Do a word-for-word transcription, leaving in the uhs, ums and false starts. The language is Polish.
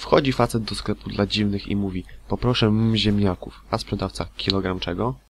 Wchodzi facet do sklepu dla dziwnych i mówi: poproszę mm ziemniaków, a sprzedawca: kilogram czego?